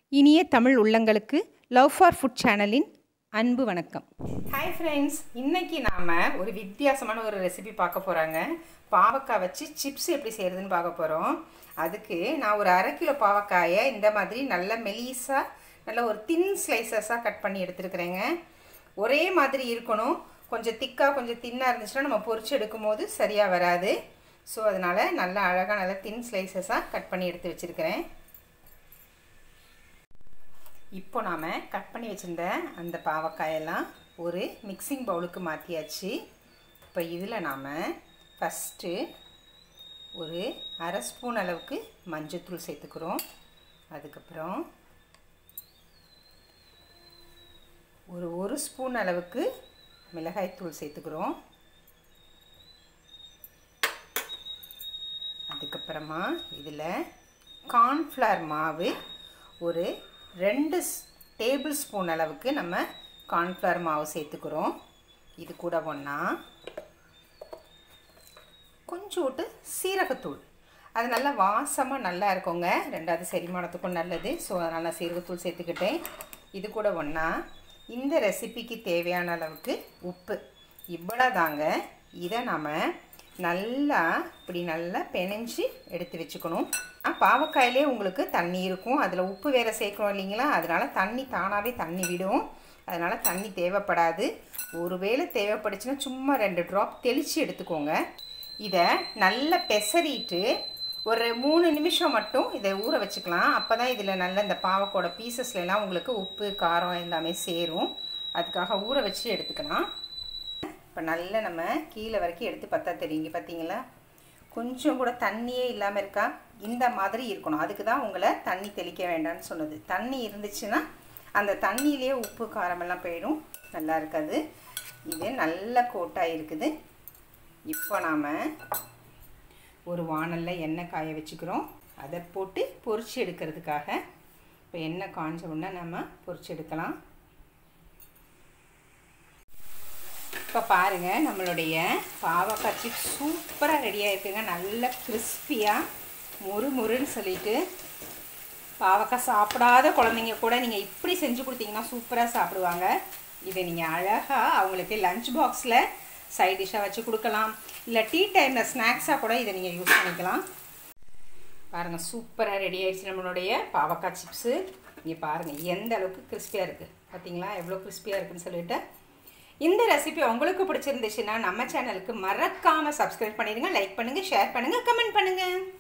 இனிய தமிழ் உள்ளங்களுக்கு love for food சேனலின் அன்பு வணக்கம். ஹாய் ஃப்ரெண்ட்ஸ், இன்றைக்கி நாம் ஒரு வித்தியாசமான ஒரு ரெசிபி பார்க்க போகிறாங்க. பாவக்காய் வச்சு சிப்ஸ் எப்படி செய்கிறதுன்னு பார்க்க போகிறோம். அதுக்கு நான் ஒரு 1/2 கிலோ பாவக்காயை இந்த மாதிரி நல்ல மெலிசாக நல்ல ஒரு தின் ஸ்லைசஸாக கட் பண்ணி எடுத்துருக்குறேங்க. ஒரே மாதிரி இருக்கணும், கொஞ்சம் திக்காக கொஞ்சம் தின்னாக இருந்துச்சுன்னா நம்ம பொரிச்சு எடுக்கும் போது சரியாக வராது. ஸோ அதனால் நல்லா அழகாக நல்லா தின் ஸ்லைசஸாக கட் பண்ணி எடுத்து வச்சுருக்கிறேன். இப்போ நாம் கட் பண்ணி வச்சுருந்த அந்த பாவக்காயெல்லாம் ஒரு மிக்சிங் பவுலுக்கு மாற்றியாச்சு. இப்போ இதில் நாம் ஃபஸ்ட்டு ஒரு 1/2 ஸ்பூன் அளவுக்கு மஞ்சள்தூள் சேர்த்துக்கிறோம். அதுக்கப்புறம் ஒரு 1 ஸ்பூன் அளவுக்கு மிளகாய்த்தூள் சேர்த்துக்கிறோம். அதுக்கப்புறமா இதில் கார்ன்ஃப்ளவர் மாவு ஒரு 2 டேபிள் ஸ்பூன் அளவுக்கு நம்ம கார்ன்ஃப்ளவர் மாவு சேர்த்துக்கிறோம். இது கூட ஒன்றா கொஞ்சோட்டு சீரகத்தூள், அது நல்லா வாசமாக நல்லா இருக்குங்க, ரெண்டாவது செரிமானத்துக்கும் நல்லது. ஸோ அதனால் நான் சீரகத்தூள் சேர்த்துக்கிட்டேன். இது கூட ஒன்றா இந்த ரெசிபிக்கு தேவையான அளவுக்கு உப்பு, இவ்வளோ தாங்க. இதை நாம் நல்லா இப்படி நல்லா பிணைஞ்சி எடுத்து வச்சுக்கணும். பாவக்காயிலே உங்களுக்கு தண்ணி இருக்கும், அதில் உப்பு வேறு சேர்க்கணும் இல்லைங்களா, அதனால் தண்ணி தானாகவே தண்ணி விடும். அதனால் தண்ணி தேவைப்படாது. ஒருவேளை தேவைப்படுச்சுன்னா சும்மா 2 ட்ராப் தெளித்து எடுத்துக்கோங்க. இதை நல்லா பெசறிட்டு ஒரு 3 நிமிஷம் மட்டும் இதை ஊற வச்சுக்கலாம். அப்போ தான் இதில் நல்ல இந்த பாவக்கோட பீசஸ்லாம் உங்களுக்கு உப்பு காரம் எல்லாமே சேரும். அதுக்காக ஊற வச்சு எடுத்துக்கலாம். இப்போ நல்லா நம்ம கீழே வரைக்கும் எடுத்து பார்த்தா தெரியுங்க, பார்த்தீங்களா, கொஞ்சம் கூட தண்ணியே இல்லாமல் இருக்கா, இந்த மாதிரி இருக்கணும். அதுக்கு தான் உங்களை தண்ணி தெளிக்க வேண்டாம்னு சொன்னது. தண்ணி இருந்துச்சுன்னா அந்த தண்ணியிலே உப்பு காரமெல்லாம் போயிடும், நல்லா இருக்காது. இது நல்ல கோட்டாக இருக்குது. இப்போ நாம் ஒரு வாணலில் எண்ணெய் காய வச்சுக்கிறோம். அதை போட்டு பொரிச்சு எடுக்கிறதுக்காக. இப்போ எண்ணெய் காஞ்ச உடனே நம்ம பொரிச்சு எடுக்கலாம். இப்போ பாருங்கள், நம்மளுடைய பாவக்காய் சிப்ஸ் சூப்பராக ரெடியாக இருக்குங்க. நல்ல கிறிஸ்பியாக முறுமுறுன்னு சொல்லிட்டு பாவக்காய் சாப்பிடாத குழந்தைங்க கூட நீங்கள் இப்படி செஞ்சு கொடுத்தீங்கன்னா சூப்பராக சாப்பிடுவாங்க. இதை நீங்கள் அழகாக அவங்களுக்கு லஞ்ச் பாக்ஸில் சைட் டிஷ்ஷாக வச்சு கொடுக்கலாம், இல்லை டீ டைமில் ஸ்நாக்ஸாக கூட இதை நீங்கள் யூஸ் பண்ணிக்கலாம். பாருங்கள், சூப்பராக ரெடி ஆகிடுச்சு நம்மளுடைய பாவக்காய் சிப்ஸு. இங்கே பாருங்கள் எந்த அளவுக்கு கிறிஸ்பியாக இருக்குது, பார்த்தீங்களா எவ்வளோ கிறிஸ்பியாக இருக்குதுன்னு சொல்லிட்டு. இந்த ரெசிபி உங்களுக்கு பிடிச்சிருந்துச்சுன்னா நம்ம சேனலுக்கு மறக்காமல் சப்ஸ்கிரைப் பண்ணிடுங்க, லைக் பண்ணுங்கள், ஷேர் பண்ணுங்கள், கமெண்ட் பண்ணுங்கள்.